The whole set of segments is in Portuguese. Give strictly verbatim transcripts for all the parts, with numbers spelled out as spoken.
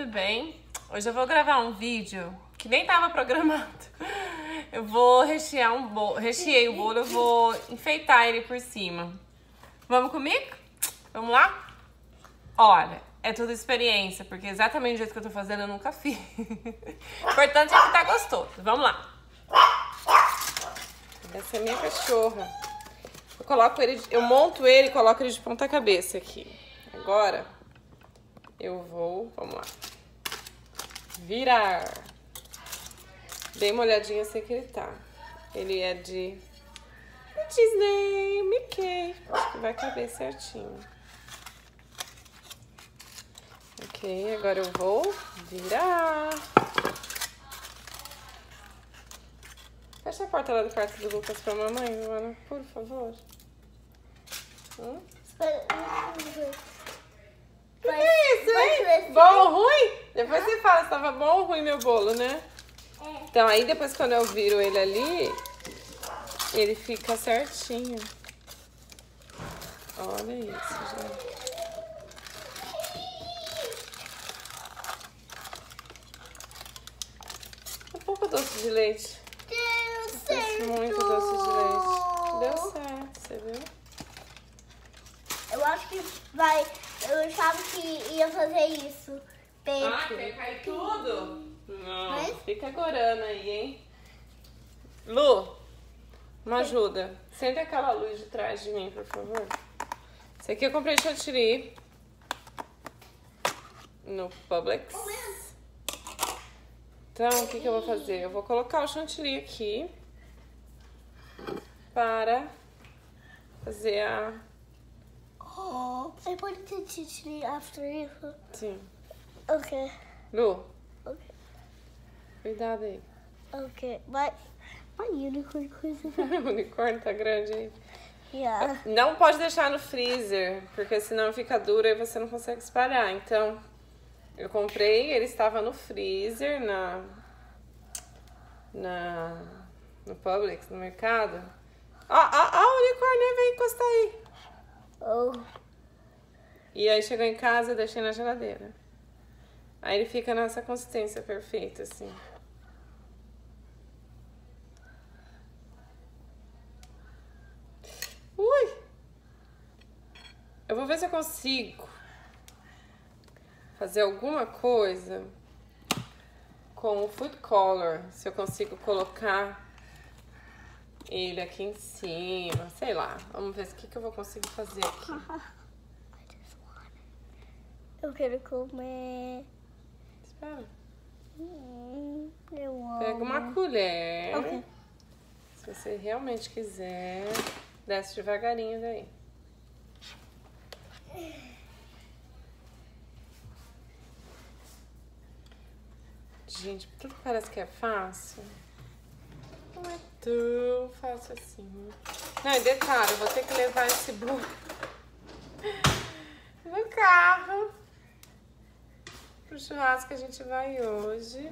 tudo bem? Hoje eu vou gravar um vídeo que nem tava programado. Eu vou rechear um bolo, recheei o bolo, eu vou enfeitar ele por cima. Vamos comigo? Vamos lá? Olha, é tudo experiência, porque exatamente do jeito que eu tô fazendo eu nunca fiz. O importante é que tá gostoso. Vamos lá. Essa é a minha cachorra. Eu coloco ele, eu monto ele e coloco ele de ponta cabeça aqui. Agora eu vou, vamos lá, virar. Dei uma olhadinha, sei que ele tá. Ele é de Disney, Mickey. Acho que vai caber certinho. Ok, agora eu vou virar. Fecha a porta lá do quarto do Lucas pra mamãe, Luana, por favor. Hum? O que é isso, hein? Bom ou ruim? Depois você fala se tava bom ou ruim meu bolo, né? É. Então aí depois quando eu viro ele ali, ele fica certinho. Olha isso, gente. Um pouco doce de leite. Deu Fez certo. muito doce de leite. Deu certo, você viu? Eu acho que vai... Eu achava que ia fazer isso. Peito. Ah, quer cair tudo? Não, Mas? fica gorando aí, hein? Lu, uma ajuda. Senta aquela luz de trás de mim, por favor. Esse aqui eu comprei chantilly no Publix. Então, o que que eu vou fazer? Eu vou colocar o chantilly aqui para fazer a... Oh, I put the chantilly after isso. Sim. Ok. Lu, Ok. cuidado aí. Ok. But my unicorn coisa. O unicórnio tá grande aí. Yeah. Não pode deixar no freezer, porque senão fica duro e você não consegue espalhar. Então, eu comprei, ele estava no freezer, na, na no Publix, no mercado. Ó, ó, ó, o unicórnio vem encostar aí. Oh. E aí chegou em casa, eu deixei na geladeira. Aí ele fica nessa consistência perfeita, assim. Ui! Eu vou ver se eu consigo fazer alguma coisa com o food color. Se eu consigo colocar ele aqui em cima, sei lá. Vamos ver o que, que eu vou conseguir fazer aqui. Eu quero comer. Espera. Hum, eu amo. Pega uma colher. Ok. Se você realmente quiser, desce devagarinho daí. Gente, tudo parece que é fácil. Não é tão fácil assim. Não, e detalhe, eu vou ter que levar esse bolo no carro pro churrasco que a gente vai hoje.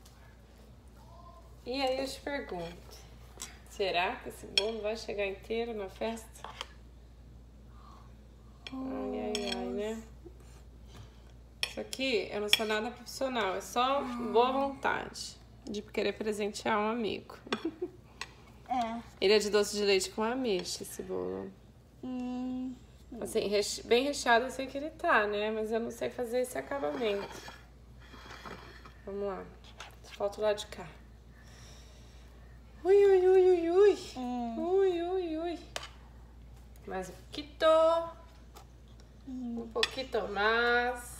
E aí eu te pergunto, será que esse bolo vai chegar inteiro na festa? Ai, ai, ai, né? Isso aqui, eu não sou nada profissional, é só boa vontade de querer presentear um amigo. É. Ele é de doce de leite com ameixa, esse bolo. Hum. Assim, reche... bem recheado eu sei que ele tá, né? Mas eu não sei fazer esse acabamento. Vamos lá. Falta o lado de cá. Ui, ui, ui, ui, ui. Hum. Ui, ui, ui. Mais um pouquito. Um pouquito mais.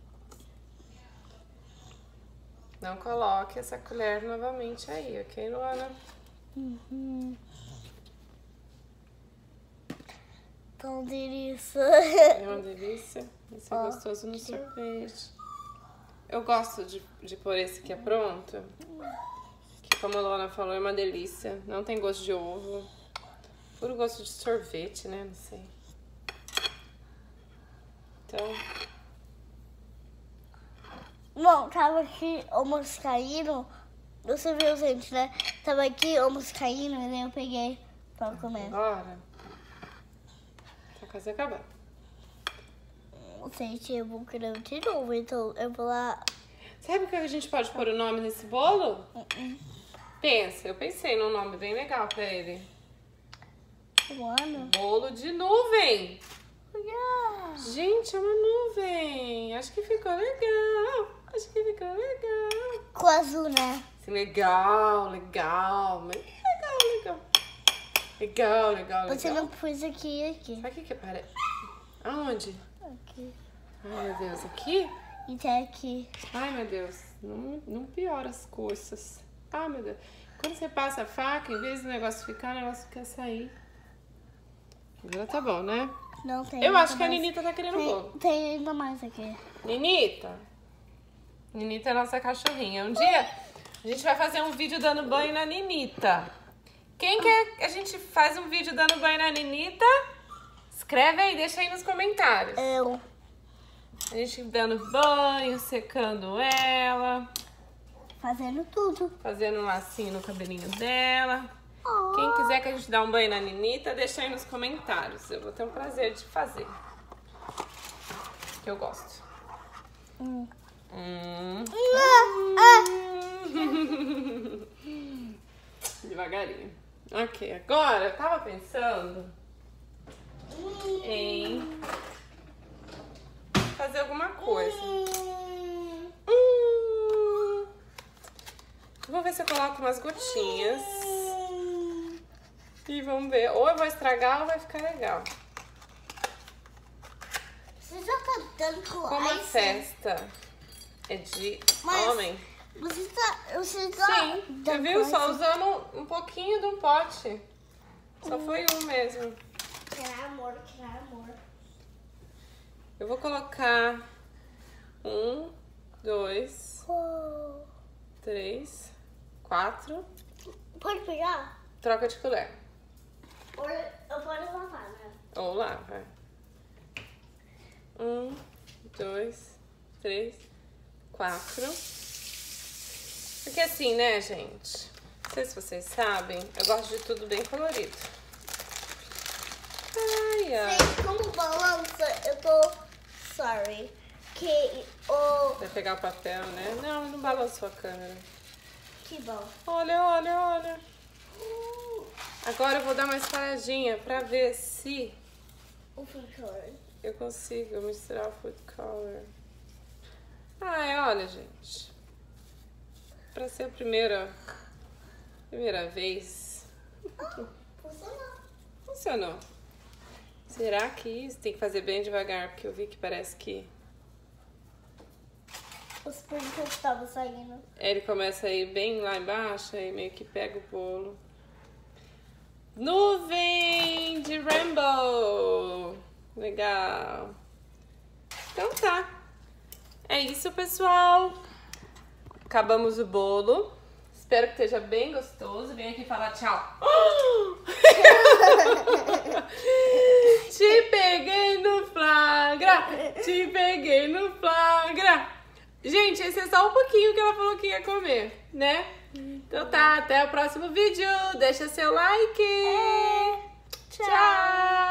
Não coloque essa colher novamente aí, ok, Luana? Uhum. Tão delícia. É uma delícia. Esse é Ó, gostoso no sorvete. Eu gosto de, de pôr esse que é pronto. Que, como a Luana falou, é uma delícia. Não tem gosto de ovo. Puro gosto de sorvete, né? Não sei. Então... Bom, tava aqui almoço caindo. Você viu, gente, né? Tava aqui almoço caindo e daí eu peguei pra comer. Agora... Tá quase acabando. Gente, eu vou querer de novo, então eu vou lá Sabe o que a gente pode pôr o nome nesse bolo? Uh-uh. Pensa, eu pensei num nome bem legal pra ele. Voando. Bolo de nuvem. Olha. Gente, é uma nuvem. Acho que ficou legal. Acho que ficou legal. Com azul, né? Sim, legal, legal. Legal, legal. Legal, legal, legal. Você não pôs aqui e aqui. Sabe o que que parece? Aonde? Aqui. Ai, meu Deus, aqui? E tá aqui. Ai, meu Deus, não, não piora as coisas. Ai, meu Deus. Quando você passa a faca, em vez do negócio ficar, o negócio quer sair. Agora tá bom, né? Não tem. Eu acho que a mais. Ninita tá querendo tem, bolo. tem ainda mais aqui. Ninita. Ninita é nossa cachorrinha. Um dia a gente vai fazer um vídeo dando banho na Ninita. Quem quer que a gente faz um vídeo dando banho na Ninita? Escreve aí, deixa aí nos comentários. Eu. A gente dando banho, secando ela, Fazendo tudo. fazendo um lacinho no cabelinho dela. Oh. Quem quiser que a gente dê um banho na Ninita, deixa aí nos comentários. Eu vou ter um prazer de fazer. Que eu gosto. Hum. Hum. Ah, Devagarinho. Ok, agora eu tava pensando em fazer alguma coisa. Hum. Vou ver se eu coloco umas gotinhas. E vamos ver. Ou eu vou estragar ou vai ficar legal. Você já tá dando com Como a ice? festa é de Mas- homem. Você tá. Você tá. Sim, você dando viu? com Só ice? usando um pouquinho de um pote. Só foi um mesmo. Quer amor, quer amor. Eu vou colocar um, dois, Oh. três, quatro. Pode pegar? Troca de colher. Ou eu posso lavar, né? Ou lá, vai. Um, dois, três, quatro. Porque assim, né, gente? Não sei se vocês sabem, eu gosto de tudo bem colorido. Ai, ai. Gente, como balança, eu tô. Sorry. Que o. Vai pegar o papel, né? Não, não balançou a câmera. Que bom. Olha, olha, olha. Agora eu vou dar uma espalhadinha pra ver se O food color. eu consigo misturar o food color. Ai, olha, gente. Pra ser a primeira, primeira vez. Funcionou. Funcionou. Será que isso tem que fazer bem devagar? Porque eu vi que parece que Os sprinkles estavam saindo. ele começa a ir bem lá embaixo e meio que pega o bolo. Nuvem de rainbow. Legal. Então tá. É isso, pessoal. Acabamos o bolo. Espero que esteja bem gostoso. Vem aqui falar tchau. Te peguei no flagra. Te peguei no flagra. Gente, esse é só um pouquinho que ela falou que ia comer, né? Então tá, até o próximo vídeo. Deixa seu like. É. Tchau.